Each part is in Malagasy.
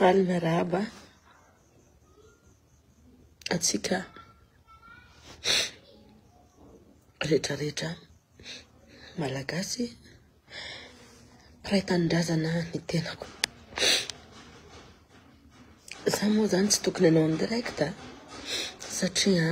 Faly maraba atsika rehetrarehetra malagasy praitandrazana ny tenako. Za moa zany tsy tokony hanao en direct satria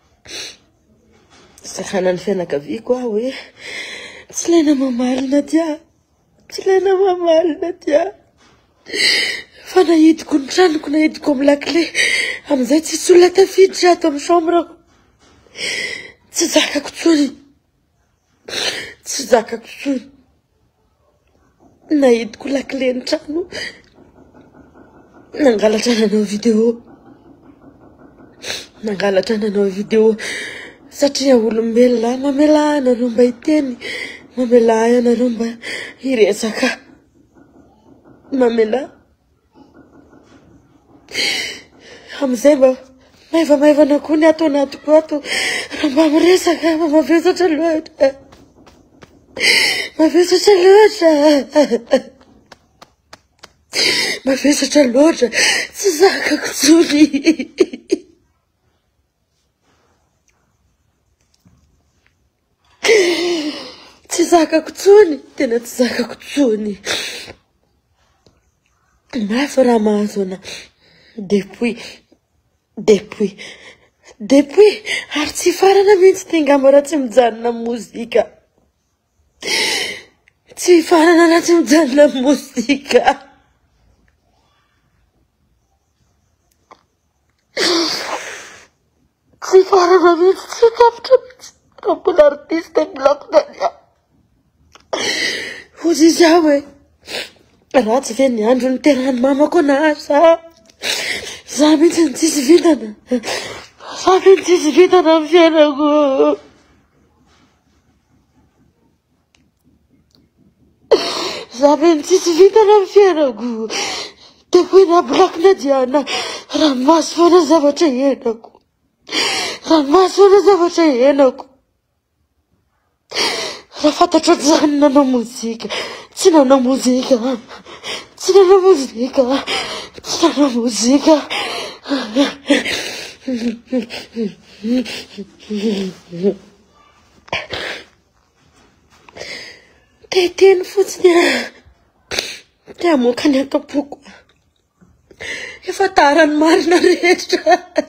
sakanan'ny fianakaviako aho hoe tsy ilaina mamaly Nadia, tsy ilaina mamaly Nadia. Fa nahidiko ny tranoko, nahidiko amin'ny lakile amin'izay tsisy olona tafiditra ato amin'ny chambrako. Tsy zakako tsony, tsy zakako tsony. Nahidiko lakile ny trano, nangalatra nanao vidéo, nangalatra nanao vidéo satria olombelona mamela anareo mba hiteny, mamela anareo mba hiresaka, mamela amizay mba maivamaivana koa ny ato anatiko ato raha mba miresaka mavesatra loatra, mavesatra loatra, mavesatra loatra, tsy zakako tsony. Tsy zakako tsony, tena tsy zakako tsony. Mafy raha mahazo ana depuis ary tsy farana mihitsy tingamba raha tsy mijanona mozika, tsy farana raha tsy mijanona mozika. Tsy farana mihitsy, tsy tapitra mihitsy raha mbola artiste miloko Nadia. Hozy izy aho hoe ratsy ve ny andro niterahany mamako anazy za mihitsy ny tsisy vitana, za mihitsy tsisy vitana amin'ny fiainako. Za mihitsy tsisy vitana amin'ny fiainako. Depuis nabolako Nadia raha maso foana zavatra henako, raha maso foana zavatra henako. Raha fantatro ohatr'izany nanao mozika, tsy nanao mozika, tsy nanao mozika, tsy nanao mozika. Teteny fotsiny te hamoaka ny akapoko, efa tarany marina rehetra,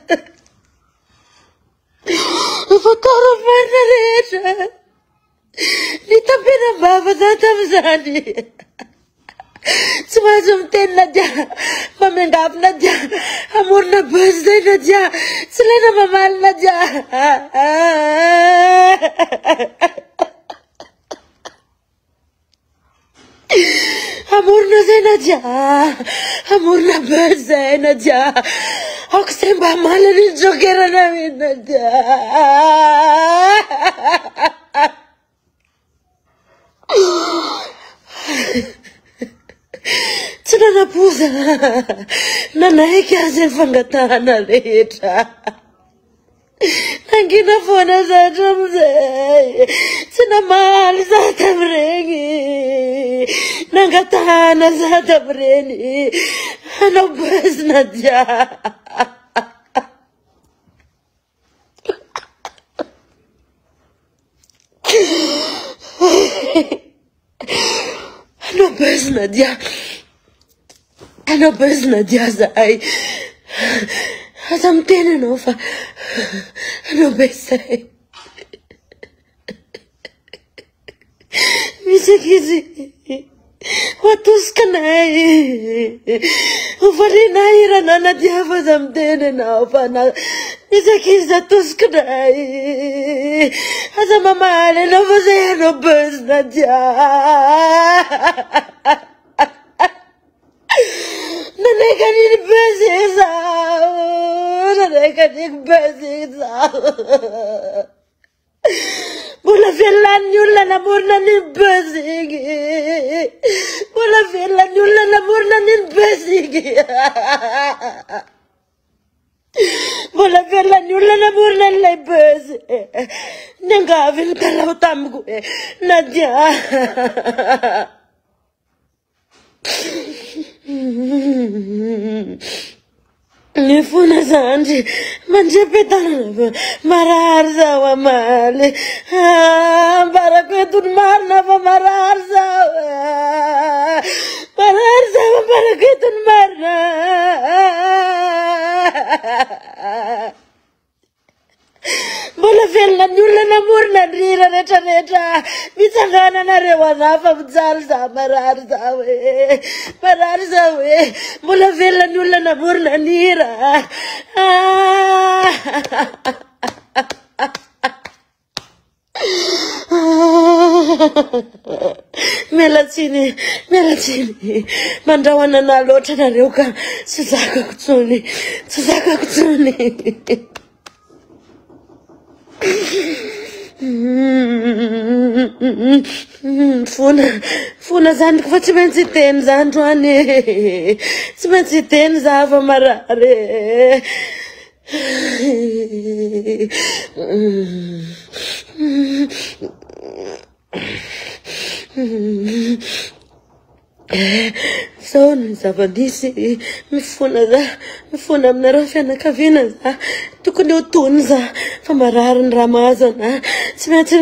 efa tarany marina rehetra. Ny tampena-bava za tamin'izany tsy mahazo miteny Nadia, mamiangavy Nadia, amorona buzz zay Nadia, tsy ilaina mamaly Nadia. Amorona zay Nadia, amorona buzz zay Nadia, ako zay mba amaly ny jokerana mihitsy Nadia. Tsy nanapoza, nanaiky azy ny fangatahana rehetra. Nangina foana za hatramizay, tsy namaly za tamin'ireny, nangatahana za tamin'ireny, hanao buzz Nadia. Hanao buzz Nadia, hanao buzz Nadia zahay. Aza miteny anao fa hanao buzz zahay. Misy ankizy watosikanay, hovarianay irana Nadia fa aza miteny anao fa misy ankizy atosikanay, aza mamaly anao fa zay hanao buzz Nadia. Nanaiky an'iny buzz izaho, nanaiky an'iny buzz izaho. Mbola velan'ny olona namorona an'iny buzz igny, mbola velan'ny olona namorona an'iny buzz igny. Mbola velan'ny olona namorona an'ilay buzz. Niangavy ny talao tamiko hoe Nadia. Mifuna zandi manjepetana mararza wa male baraketun marna va mararza wa baraketun marna Bola fella nulla namur na rira reta mitangana na rewa nafa mzalza mararza we bola fella nulla namur na nira Melatini mandawana na lota na reuka sizaka kutsuni Funa zandi kufa chimenzi zandwane chimenzi zava marare So nizavadisi mifuna mnarofi anakavina za tukuni utunza famarari nramazana timati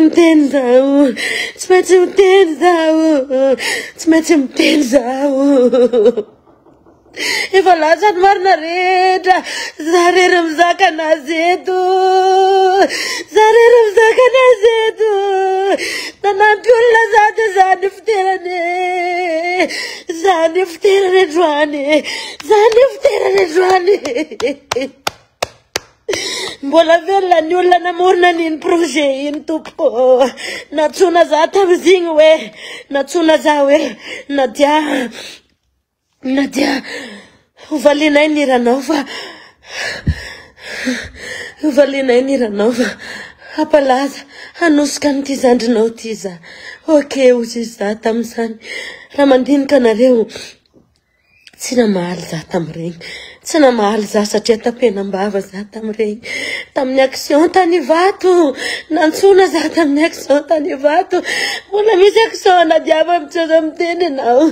mtenza Ivalazan marna reda zareram zaka nazedu nanampiulla zate zanifterane dwane Mbola vela nyulla namurna nin proje in tupo natsuna zata mzingwe natsuna zawe Nadia, uvalina iniranova. Apalaza, anuskan tizand notiza. Okay, uziza tamsan. Ramandin kanareu. Sina mahal za tamring. Sina mahal za satria tapenambava za tamring. Tamin'ny action tany vato. Nansona za tamin'ny action tany vato. Mbola misy action na diava mitsoza miteny nao.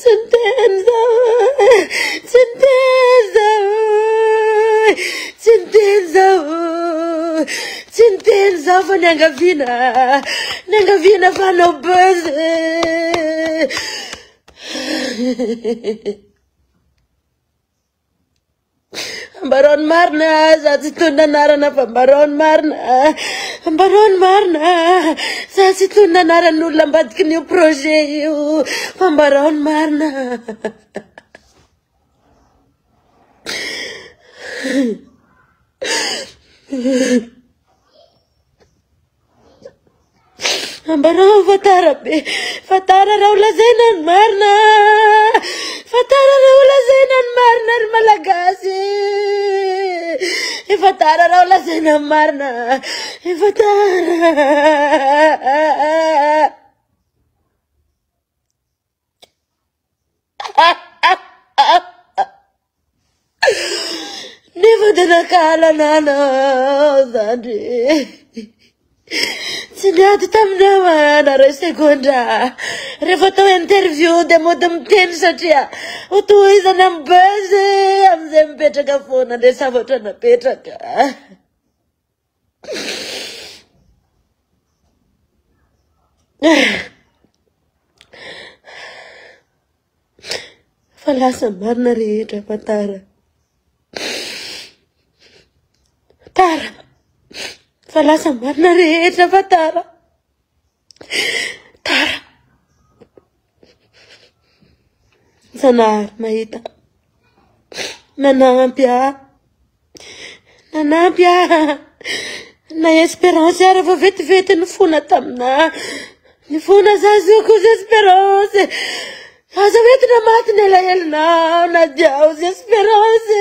Tsintenza fa niangavina fa no buzz. Baron marna zatitunda narana fa baron marna zatitunda narana nulla mbadika new projet io fa baron marna Baron fatara raula zenan marna malagasi fatara raula zenan marna Never did I call nana Zandi. Sinati tamna na segunda. Refoto interview de modem tensatia. Utu is an ambaze. I'm them better phone and they savotana better. Falasa marnari patara. Tara. Falasa marnari patara. Tara. Sanar maita. Nanampia. Na esperança era vete no funa tamna. No funa zazuku esperança. Asa vete na mata nela ele não na Deus esperança.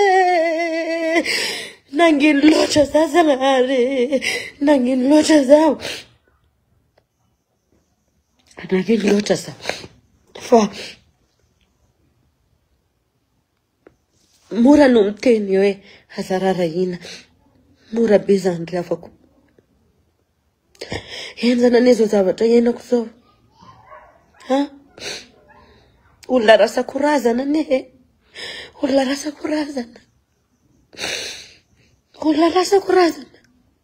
Nangin locha zazalare. Nangin locha zau. Nangin locha sa. Fa. Mura numtenio hazararaina. Mura bizandri afako. Henzana nezo zavatra yenako zao. Ha? Olona rasa korazana ne. Olona rasa korazana. olona lasa korazana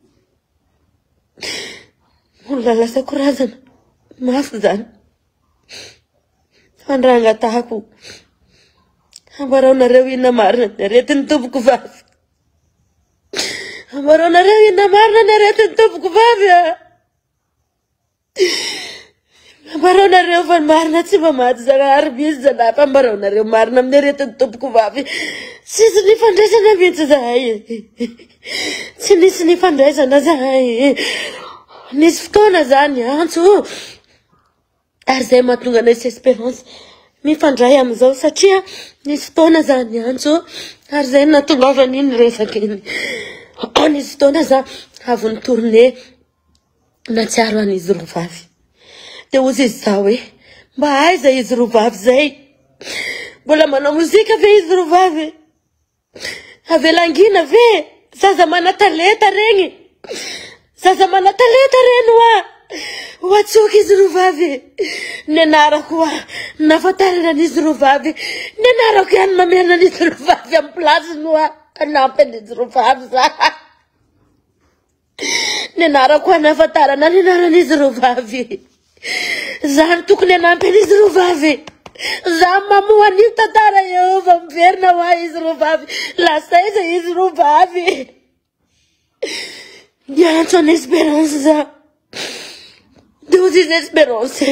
olona lasa korazana mafy zany fandrangatahako ambaraonareo inona marina ny aretin'ny tompoko vavy ambaraonareo inona marina ny aretin'ny tompoko vavy ambaraonareo fa marina tsy mba maty Zanahary mihitsy zanahy fa ambaraonareo marina amin'ny aretin'ny tompoko vavy tsisy ny fandraisana mihitsy zahay tsy nisy ny fandraisana zahay nisy fotoana zany antso ary zay mahatonga anay sy Espérance mifandray amizao satria nisy fotoana zany antso ary zay natongavany iny resaka iny nisy fotoana za avy ny tournée natsiaro an'izy roa vavy de ozy izy zao hoe mba aiza izy roa vavy zay mbola manao mozika ve izy roa vavy avelangina ve zaza mana-talenta regny zaza mana-talenta reny ho atsoky izy roa vavy nianarako nafatarana an'izy roa vavy nianarako ihany mamerina an'izy roa vavy amin'ny plasiny anampy an'izy roa vavy za nianarako nafatarana nianaran'izy roa vavy zany tokony anampy an'izy roa vavy za mamoa an'io tantara Jehova miverina ho ahy izy roa vavy lasa iza izy roa vavy niantso an'i Espérance za de ozy izy Espérance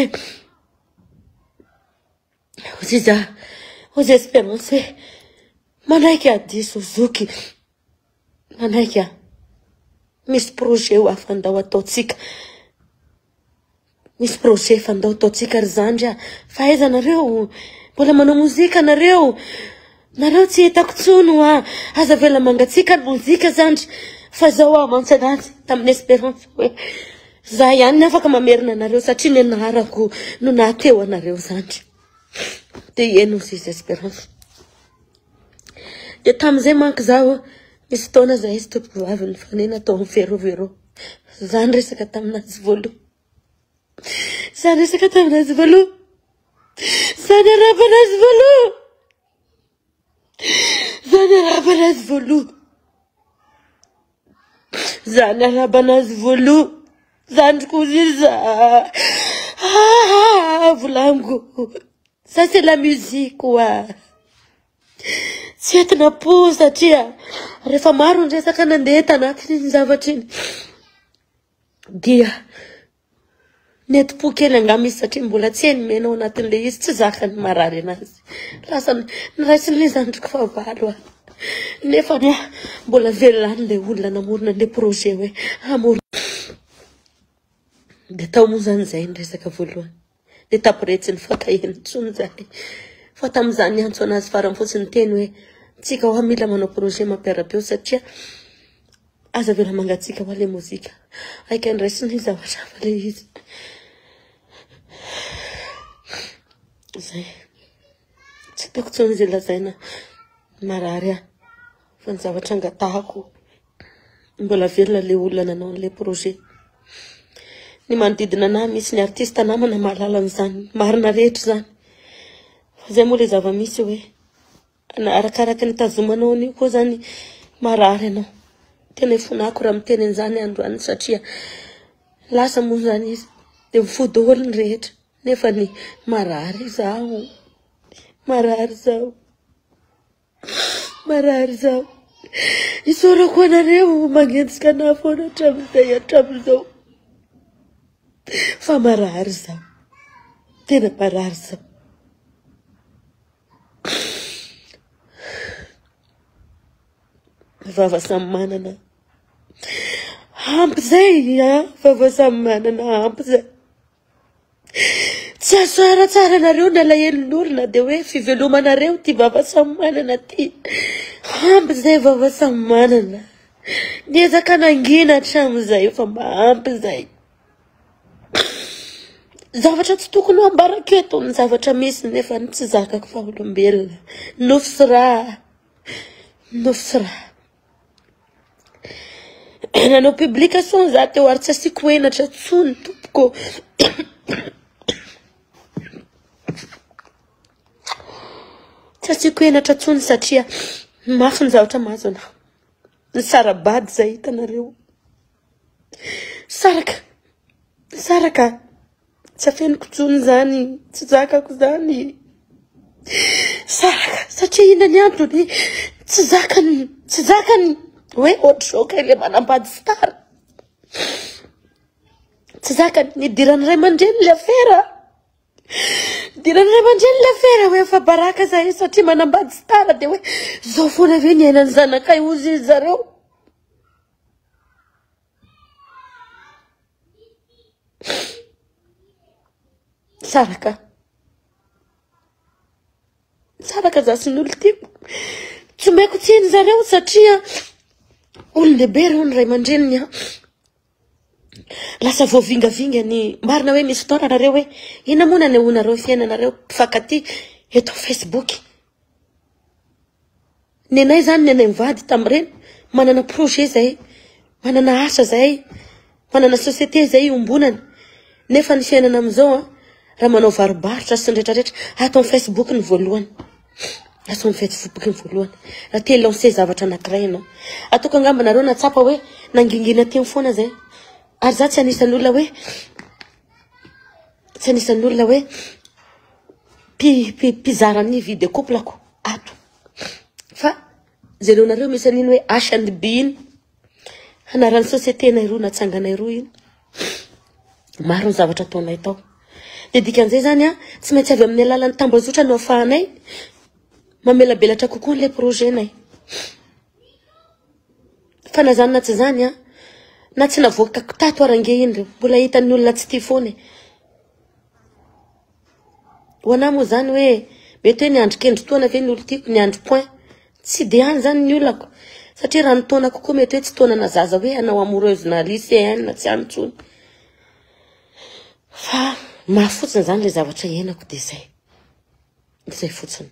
ozy Espérance manaiky diso zoky manaiky misy projet ho afandao ataotsika misy projet fandao ataotsika ry zandry faiza nareo mbola manao mozika nareo tsy hitako tsony aza vela mangatsika ny mozika zandry fa zao mantsy anazy tamin'ny Espérance hoe za ihany ny afaka mamerina anareo satria nianarako no nahateo anareo zandry de eno ozy izy Espérance de tamin'izay manko zaho misy fotoana zay izy tompoko vavy ny fanena atao miverovero zany resaka taminazy voaloha zany resaka taminazy voaloha zany arabanazy voaloha zany arabanazy voaloha zany arabanazy voaloha zany kozy za volango ça c'est la musique tsy entina po satria rehefa maro ny resaka nandeha tanatin'iny zavatra iny dia nety-po kely angamba izy satria mbola tsy hainy menao anatin'le izy tsy zakany marary anazy lasa niraisiny zandriko fa valo nefa mbola velany le olona namorona le projet hoe amorona de tao moa zany zay ny resaka voalohany de tapiretsy ny fatahiny tsony zay fa tam'izany antso anazy farany fotsiny teny hoe tsika ho mila manao projet mampiara-peo satria aza vela mangatsika ho le mozika aika ndraisiny zavatra fa le izy zay tsy toko tsony zay lazaina marary fa ny zavatra angatahako mbola velona le olona nanao le projet ny manodidina na misy ny artiste namana mahalala an'izany marina rehetra zany fa zay moa le zava-misy hoe arakaraka ny tazomanao an'io koa zany marary anao tena ifonako raha miteny an'izany androany satria lasa moa zany izy de mifody olony rehetra nefa ny marary zao isorako anareo magnentsika ana foana hatramin'izao fa marary zao tena marary zao vava samy manana ampy zay vava samy manana ampy zay tsy asoara tsara nareo ny alahelon'olona de hoe fivelomanareo ty vava samy manana ty ampy zay vava samy manana niezaka nangina hatramizay fa ampy zay zavatra tsy tokony ambarako eto ny zavatra misy nefa tsy zakako fa olombelona nofo sy raha nanao publication za teo ary tsy asiko henatra tsony tompoko tsy asiko henatra tsony satria mafy ny zavatra mahazo ana ny sarabady zay hitanareo. Saraka tsy afeniko tsony zany, tsy zakako zany. Saraka satria ina ny antony tsy zakany hoe ohatr'izao ka ilay manambady star. Tsy zakany ny dirany ray aman-dreny le afera. Dirany ray aman-dreny le afera hoe efa baraka zay satria manambady star dia hoe zao foana ve ny ainany zanakay ozy izy zareo. Saraka za sy ny olo tiako. Tsy maiko tsiny zareo satria olon-dehibe reo ny ray aman-dreniny. Lasa voavingavinga ny marina hoe misy fotoana nareo hoe ina moa nanehoanareo fiainanareo mpifankatia eto Facebook. Ny anay zany ny anay mivady tamin'ireny manana projet zay, manana asa zay, manana société zay iombonany. Nefa ny fiainana amin'izao raha manao varobarotra sy ny rehetrarehetra atao amin'ny Facebook ny voalohany. Atao amin'ny Facebook ny voalohany. Raha te lancer zavatra anankiray ianao. Ataoko angamba nareo natsapa hoe nangingina teny foana zay. Ary za tsy anisan'ny olona hoe mpizara ny video couple-ako ato. Fa zareo nareo misy an'iny hoe H&B iny. Anaran'ny société-nay roa na tsanganay roa iny. Maro ny zavatra ataonay tao. Dia dikan'izay zany tsy maintsy avy amin'ny alalan'ny tambazotra no ahafahanay mamelabelatra kokoa n'ilay projet-nay. Fa na zany na tsy zany na tsy navoaka tato arange iny reo mbola hitan'ny olona tsy tia foana. Ho anahy moa zany hoe mety hoe niandry kendron-taona ve ny olo tiako niandry point. Tsy dia any zany ny olako. Satria raha ny taona kokoa mety hoe tsy taonana zaza hoe anao amoureuse na lycéenne na tsy antsony. Fa mahafotsiny zany le zavatra iainako dia zay. Zay fotsiny.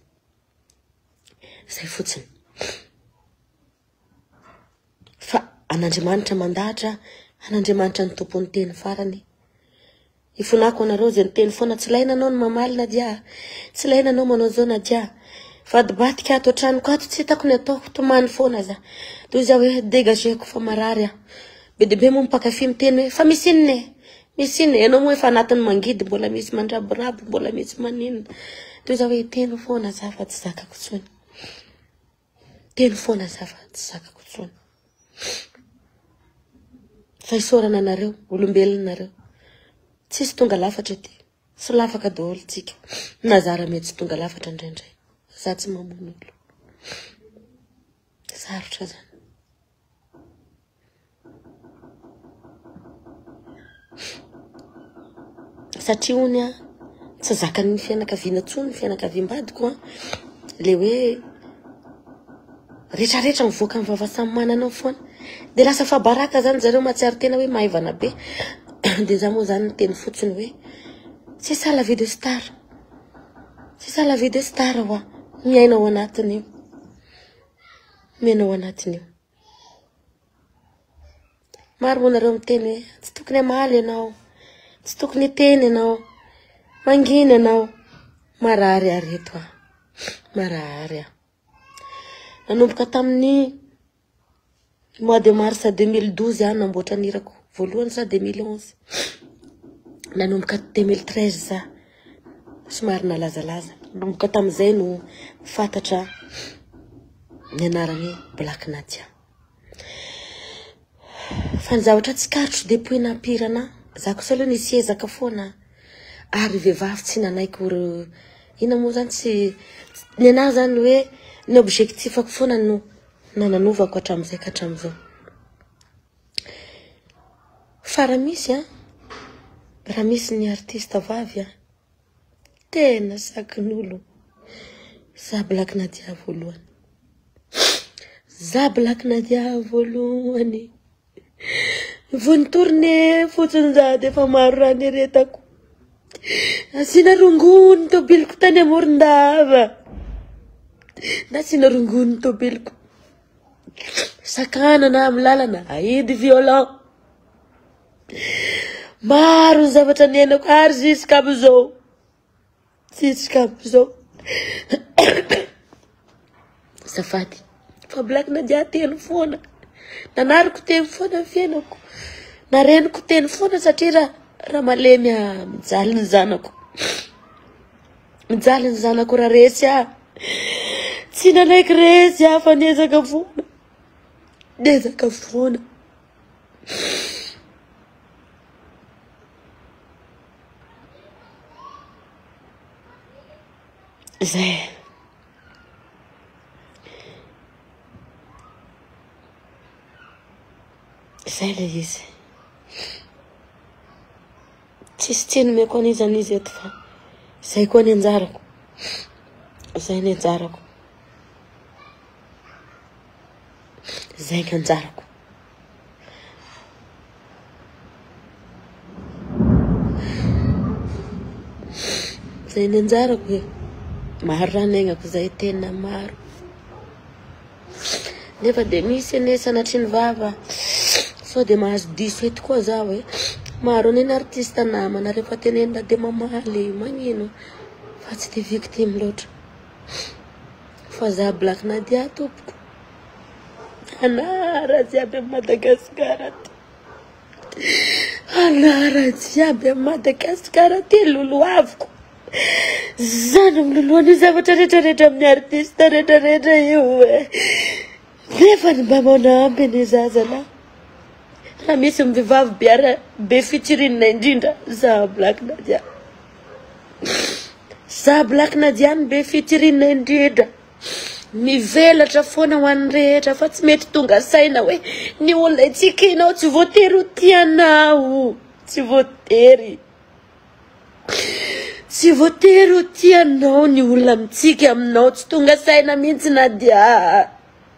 Fa an'Andriamanitra mandahatra, an'Andriamanitra ny tompony teny farany. Ifonako anareo zay ny teny foana tsy ilaina anao ny mamalina dia, tsy ilaina anao manao zao na dia. Vadibatika ato an-tranoko ato tsy hitako ny ataoko tomany foana za. Toy za hoe dégageko fa marary be dia be moa mpakafy miteny hoe fa misy inona ianao moa efa anatin'ny mangidy mbola misy mandraborabo mbola misy maninona. Toy za hoe teny foana za fa tsy zakako tsony. Teny foana za fa tsy zakako tsony. Fa isorana anareo olombelona nareo. Tsisy tonga lafatra ety. Sy lafaka daholo tsika. Nazara mety tsy tonga lafatra indraindray. Za tsy mamono olo. Sarotra zany. Satria hony tsy zakan'ny fianakaviana tsony, fianakaviam-badiko le hoe rehetrarehetra mivoaka amin'ny vava samy manana foana. Dia lasa fa baraka zany zareo mahatsiaro tena hoe maivana be. Dia za moa zany teny fotsiny hoe c'est ça la vie de star. C'est ça la vie de star hoa. Miaina ao anatiny io. Miaina ao anatiny io. Maro moa nareo miteny hoe tsy tokony hamaly ianao. Tsy tokony hiteny ianao. Mangina ianao. Marary areto marary nanomboka tamin'ny mois de mars 2012 namboatra nirako voalohany sa 2011. Nanomboka 2013 za somary nalazalaza. Nanomboka tamin'izay no fantatra ny anarany Black Nadia. Fa ny zavatra tsy karotro depuis nampirana za kosa aloha nisy ezaka foana ary vehivavy tsy nanaiko ina moa zany tsy ny anahy zany hoe ny objectifako foana no nananovako hatramin'izay ka hatramin'izao. Fa raha misy ny artiste vavy tena sakin'olo za Black Nadia voalohany. Za Black Nadia voalohany. Vao nitorne fotsiny za dia efa maro raha nieretako. Asiana rongony tobiliko tany Morondava. Nasiana rongony tobiliko. Sakanana amin'ny lalana ahidy violent. Maro ny zavatra niainako ary jusqu'à amin'izao. Jusqu'à amin'izao. Safady. Fa Black Nadia telo foana. nanariko teny foana fiainako. Nareniko teny foana satria raha malemy mijaly ny zanako. Mijaly ny zanako raha resy tsy nanaiky resy fa niezaka foana. Niezaka foana. Zay le izy. Tsisy tsiny meko an'izy an'izy eto fa zay koa ny anjarako. Zay ny anjarako. Zay ny anjarako. Zay ny anjarako e. Maro raha nainako zay tena maro. Nefa de misy ane sanatry ny vava. So de mahazo diso eto koa zaho e. Maro ane artiste namana rehefa tenenina de mamaly magnino. Fa tsy de victime loatra. Fa za Black Nadia tompoko. Anara jiaby Madagasikara ty. Anara jiaby Madagasikara ty loloaviko. Zany miloloany zavatra rehetrarehetra amin'ny artiste rehetrarehetra io e. Nefa ny mba manampy ny zazalahy. Raha misy mivavy be fitirinina indrindra za Black Nadia. Za Black Nadia be fitirinina indrindra. Mivelatra foana ho an'ny rehetra fa tsy mety tonga saina hoe ny olona itsikinao tsy voatery ho tianao. Tsy voatery. Tsy voatery ho tianao ny olona mitsiky aminao tsy tonga saina mihitsy Nadia.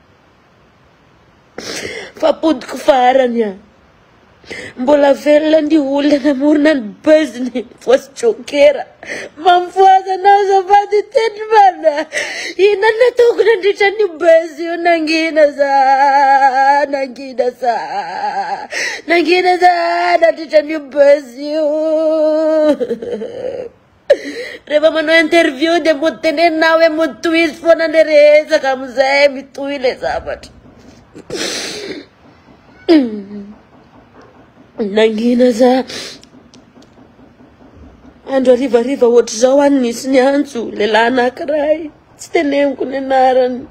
Fa podiko farany mbola velona ny olona namorona ny buzzny fosy jokera. Mamfoaza anao zafady teny mana. Ina nataoko nandritra ny buzz io nangina za. Nangina za. Nangina za nandritra ny buzz io. Rehefa manao interview de mody tenenina hoe mody tohizy foana le resaka amizay mitohy le zavatra. Nangina za. Andro hariva ohatry zao any nisy ny antso lehilahy anankiray. Tsy teneniko ny anarany.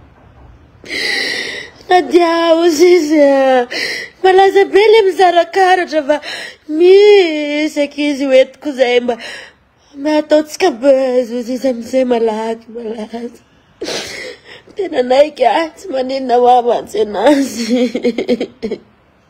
Nadia ozy izy malaza be le mizara karatra fa misy ankizy hoentiko zay mba ataotsika buzz ozy izy amizay malaky malaza. Tena naiky tsy maninona ho amantsy anazy.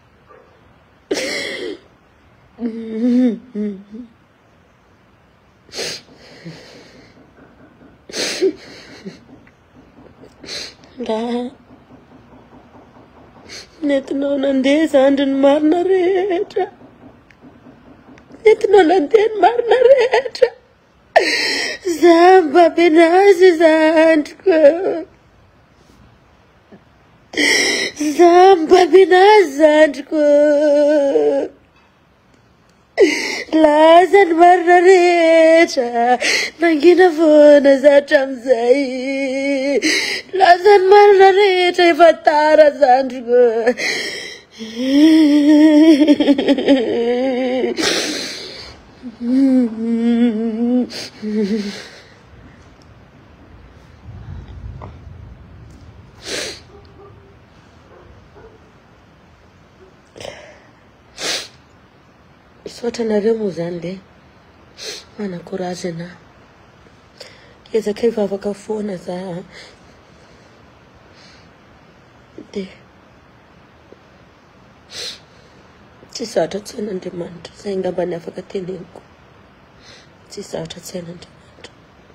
Nentinao nandeha zandry ny marina rehetra. Nentinao nandeha ny marina rehetra. Za mbabe anazy zandriko. Za mbabe anazy zandriko. Laza ny marina rehetra. Nangina foana za hatramizay. Laza ny marina rehetra efa tara zandriko. Misaotra anareo moa zany le mana-courage ana. Ezaka hivavaka foana za. De tsy zatra tsain'Andriamanitra. Zay ngamba ny afaka teneniko. Tsy zatra tsain'Andriamanitra.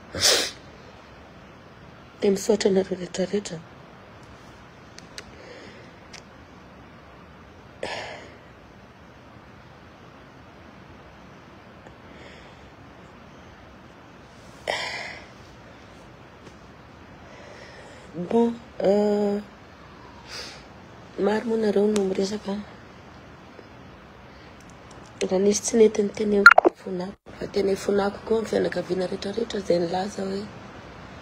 De misaotra anareo rehetrarehetra. Bon, maro moa nareo no miresaka. Raha nisy tsy nety ny teneniko fonako. Fa tena fonako koa ny fianakaviana rehetrarehetra zay nilaza hoe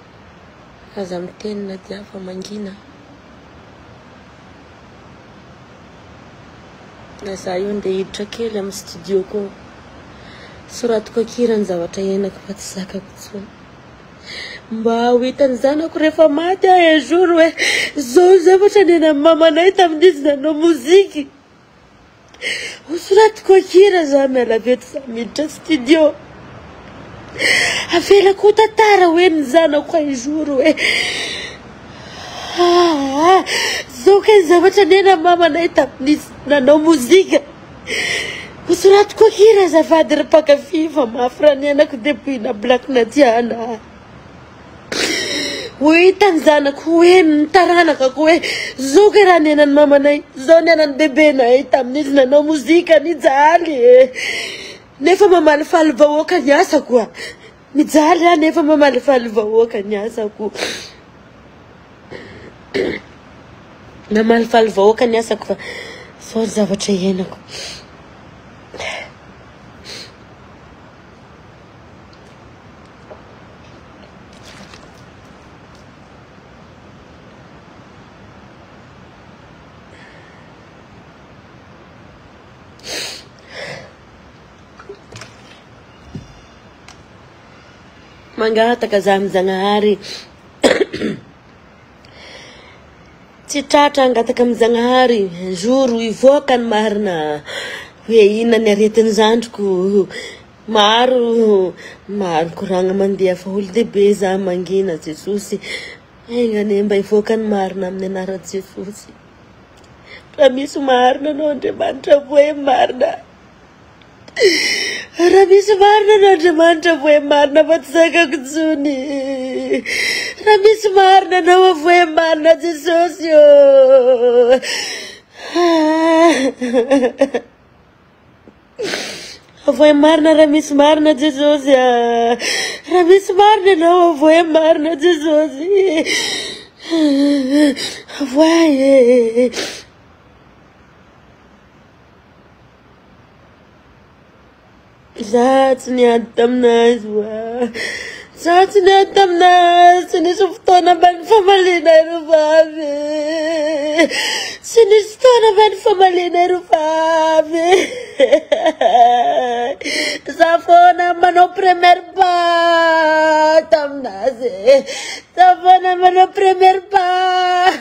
aza miteny Nadia fa mangina. za io nde hiditra kely amin'ny studio ko soratiko akirany zavatra iainako fa tsy zakako intsony mba ho hitan'ny zanako rehefa maty un jour hoe zao zavatra nenan'ny mamanay tamin'izy nanao moziky ho soratiko akira za miala veto za miditra studio avelako tantara hoe ny zanako un jour hoe zao kay zavatra nenan'ny mamanay tamin'izy nanao mozika ho soratiko akira azafady ry mpakafy fa mafy raha ny anako depuis Black Nadiana ho hitany zanako hoe nitaranakako hoe zao kay raha nenan'ny mamanay zao nenan'ny bebenay tamin'izy nanao mozika nijaly nefa mamalifaly vahoaka ny asako mijaly nefa mamalifaly vahoaka ny asako mamalifaly vahoaka ny asako fa zao zavatra iainako mangataka za mizagnahary tsy tratra angataka mizagnahary jour ivoaka ny marina hoe ina ny aretin'ny zandriko maro koragna mandeha fa olo dehibe za mangina Jesosy aingane mba ivoaka ny marina amin'ny anaran'i Jesosy raha misy marina anao Andriamanitra voe marina raha misy marina anao Andriamanitra voe marina fa tsy zakako intsony raha misy marina anao voe marina Jesosy voe marina raha misy marina Jesosy raha misy marina anao voe marina Jesosy voe za tsy niady taminazy za tsy niady taminazy tsy nisy fotoana mbany famaliana rovavy tsy nisy fotoana mbany famaliana rovavy za foana manao première pas taminazy za foana manao première pas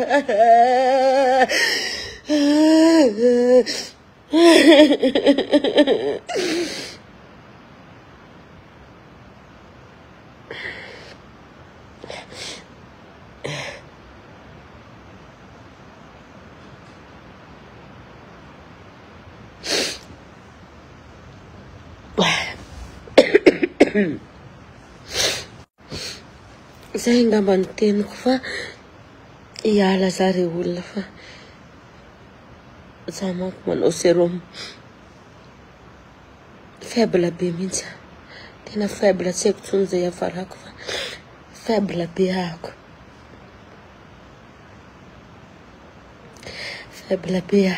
zay ngamba ny teniko fa iala zare olona fa za manko manao sérum faible be mihitsy tena faible tsy haiko tsony zay afarako fa faible be ako faible be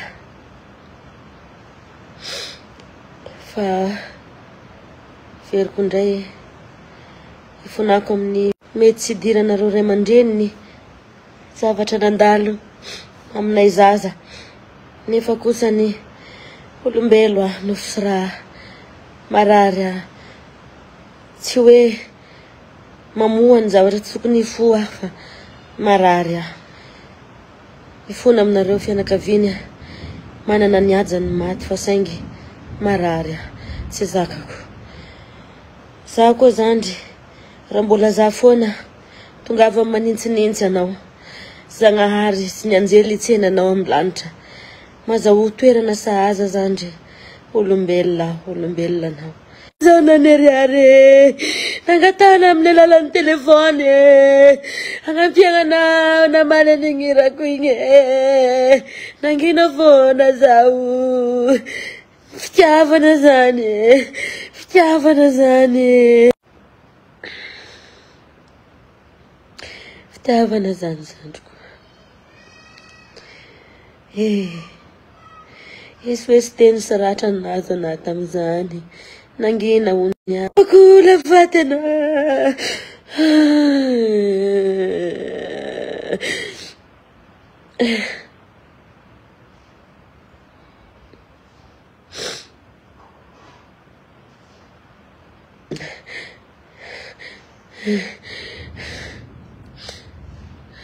fa veriko ndray ifonako amin'ny mety tsy idiranareo ray aman-dreniny zavatra nandalo aminay zaza nefa kosa ny olombelo nofo raha marary tsy hoe mamoa ny zavatra tsy tokony hifoha fa marary ifona aminareo fianakaviana manana ny ajany maty fa saingy marary tsy zakako za koa zandry raha mbola za foana tongava manintsinintsy anao zagnahary sy ny anjely itsenanao amin'ny lanitra mazaho toerana sahaza zandry olombelona anao zao naneriary nangatana amin'ny alalan'ny telefony agnapiagnana namaly an'igny igny nangina foana zaho fitiavana zany fitiavana zany zandriko Yesu hoe sy teny saratra nazo ana tamizany nangina unya akula fatena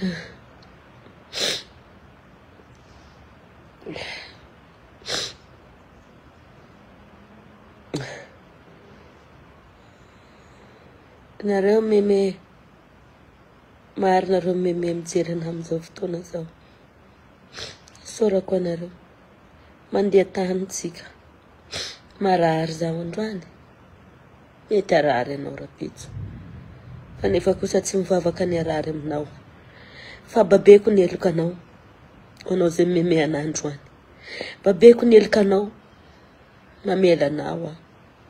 Nareo meme marina meme mijery amin'izao fotoana zao. Saorako anareo mandeha tanitsika marary zaho androany. Mety arary anao rapitso. Fa nefa kosa tsy mivavaka ny arary aminao. Fa babeko ny elokanao. Anao zay meme an'androany. Babeko ny elokanao. Mamela anao aho.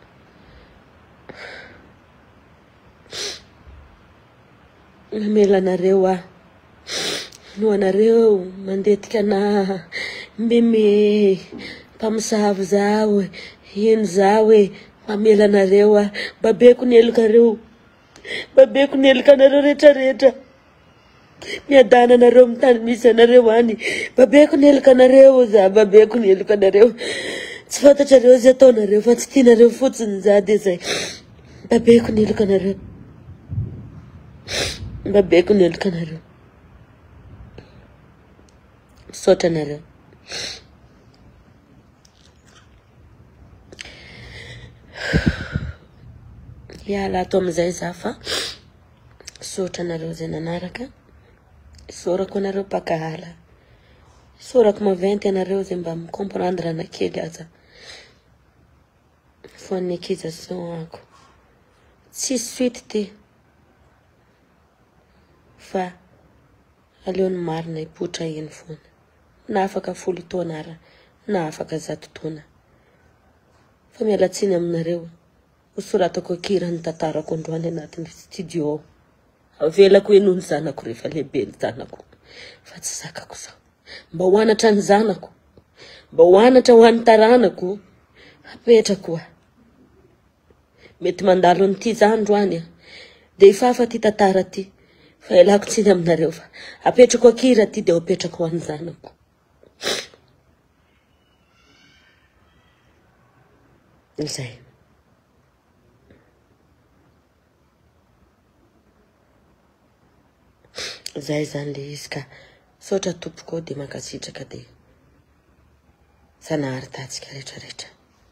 Mamela anareo aho. No anareo mandetika na meme mpamosavy zaho ino zaho mamela anareo aho. Babeko ny elokareo. Babeko ny elokanareo rehetra. Miadana anareo amin'ny tany misy anareo any. Babeko ny elokanareo za. Babeko ny elokanareo. Tsy fantatrareo zay ataonareo fa tsy tianareo fotsiny za de zay. Babeko ny elokanareo. Babeko ny elokanareo. Misaotra anareo. Hiala ato amin'izay za fa misaotra anareo zay nanaraka. Saorako anareo pakahala. Saorako maventy anareo zay mba micomprendre na kely aza. Fa ny accusation ako. Tsy suite ty. Fa aleony marina ipotra eny foana. Na afaka 10 taona ara. Na afaka 100 taona. Fa mialatsiny aminareo. Usoratako kira ny tantarako androany anatin'ny studio. Avelako enony zanako rehefa lehibe ny zanako. Fa tsy zakako zao. Mba hoanatra ny zanako. Mba hoanatra ho an'ny taranako. Apetrako aho. Mety mandalo n'ity zandroany aho. De ifafa ty tantara ty. Fa elako tsiny aminareo fa. Apetrako akira ty de apetrako ho an'ny zanako. Zay. Zay zany le izy ka saotra tompoko de mankasitraka de sanahary tatsika rehetrarehetra.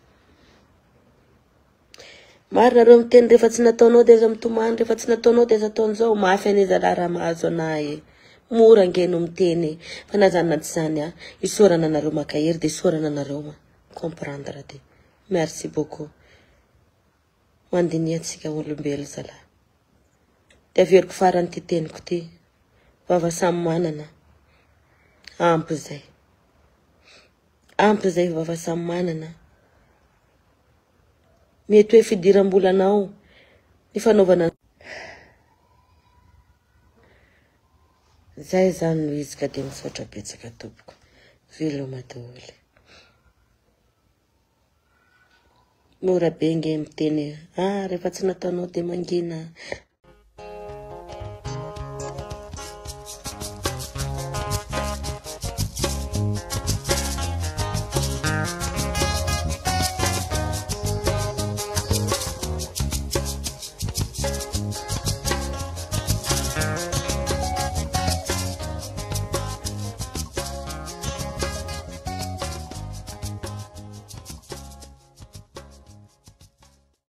Marina reo miteny rehefa tsy nataonao de aza mitomany, rehefa tsy nataonao de aza ataon'izao. Mafy ane zalara mahazo anahy. Mora ngeno miteny. Fa na zany na tsy zany isaorana anareo makahery de isaorana anareo comprendre de. Merci beaucoup. Mandiniatsika olombelo zala. De averiko farany ty teniko ty. Vava samy manana. Ampy zay. Ampy zay vava samy manana. Mety hoe fidiram-bolanao. Ny fanaovana. Zay zany no izy ka de misaotra betsaka tompoko. Veloma daholo. Mora be nge miteny. Rehefa tsy nataonao de mangina.